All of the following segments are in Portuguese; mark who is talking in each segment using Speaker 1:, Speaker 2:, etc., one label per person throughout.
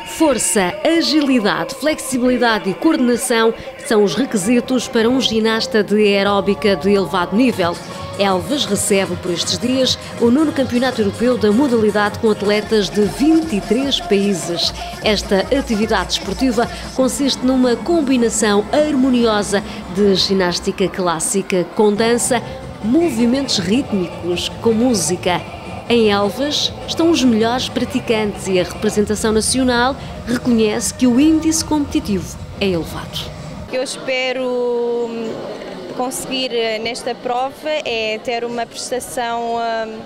Speaker 1: Força, agilidade, flexibilidade e coordenação são os requisitos para um ginasta de aeróbica de elevado nível. Elvas recebe por estes dias o 9º Campeonato Europeu da modalidade com atletas de 23 países. Esta atividade esportiva consiste numa combinação harmoniosa de ginástica clássica com dança, movimentos rítmicos com música. Em Elvas estão os melhores praticantes e a representação nacional reconhece que o índice competitivo é elevado.
Speaker 2: O que eu espero conseguir nesta prova é ter uma prestação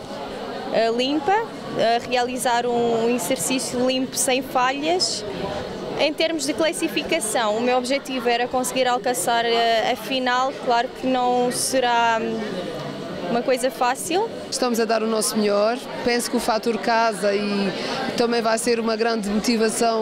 Speaker 2: limpa, realizar um exercício limpo sem falhas. Em termos de classificação, o meu objetivo era conseguir alcançar a final, claro que não será uma coisa fácil.
Speaker 3: Estamos a dar o nosso melhor, penso que o fator casa e também vai ser uma grande motivação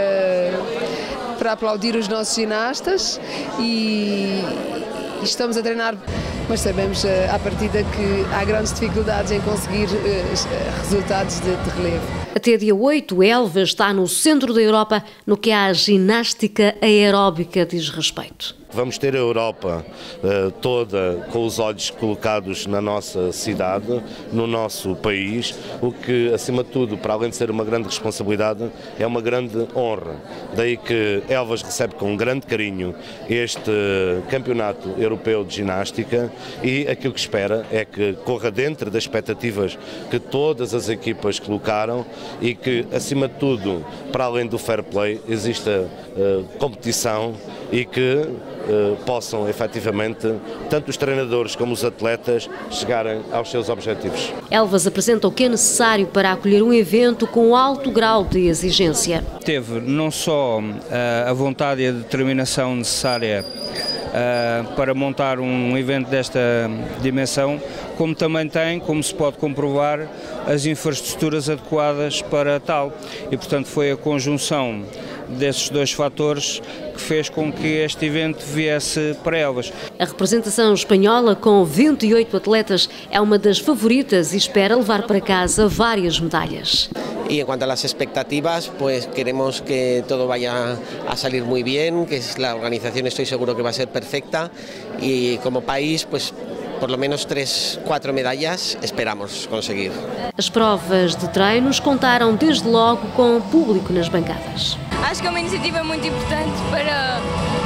Speaker 3: para aplaudir os nossos ginastas e estamos a treinar, mas sabemos à partida que há grandes dificuldades em conseguir resultados de relevo.
Speaker 1: Até dia 8, Elvas está no centro da Europa no que à ginástica aeróbica diz respeito.
Speaker 4: Vamos ter a Europa toda com os olhos colocados na nossa cidade, no nosso país, o que, acima de tudo, para além de ser uma grande responsabilidade, é uma grande honra. Daí que Elvas recebe com um grande carinho este Campeonato Europeu de Ginástica e aquilo que espera é que corra dentro das expectativas que todas as equipas colocaram e que, acima de tudo, para além do fair play, exista competição e que possam efetivamente, tanto os treinadores como os atletas, chegarem aos seus objetivos.
Speaker 1: Elvas apresenta o que é necessário para acolher um evento com alto grau de exigência.
Speaker 5: Teve não só a vontade e a determinação necessária para montar um evento desta dimensão, como também tem, como se pode comprovar, as infraestruturas adequadas para tal. E, portanto, foi a conjunção desses dois fatores que fez com que este evento viesse para Elvas.
Speaker 1: A representação espanhola, com 28 atletas, é uma das favoritas e espera levar para casa várias medalhas.
Speaker 6: Y en cuanto a las expectativas, pues queremos que todo vaya a salir muy bien, que la organización estoy seguro que va a ser perfecta y como país, pues por lo menos 3, 4 medallas esperamos conseguir.
Speaker 1: As provas de treinos contaram desde logo com o público nas bancadas.
Speaker 2: Acho que é uma iniciativa muito importante para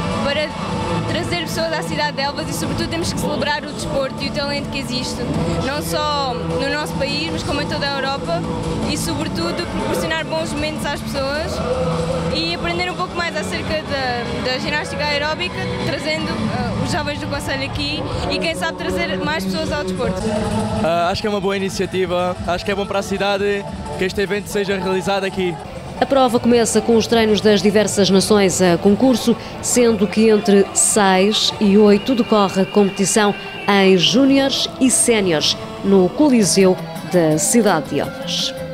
Speaker 2: trazer pessoas à cidade de Elvas e, sobretudo, temos que celebrar o desporto e o talento que existe, não só no nosso país, mas como em toda a Europa e, sobretudo, proporcionar bons momentos às pessoas e aprender um pouco mais acerca da ginástica aeróbica, trazendo os jovens do concelho aqui e, quem sabe, trazer mais pessoas ao desporto.
Speaker 7: Acho que é uma boa iniciativa, acho que é bom para a cidade que este evento seja realizado aqui.
Speaker 1: A prova começa com os treinos das diversas nações a concurso, sendo que entre 6 e 8 decorre a competição em júniores e séniores no Coliseu da cidade de Elvas.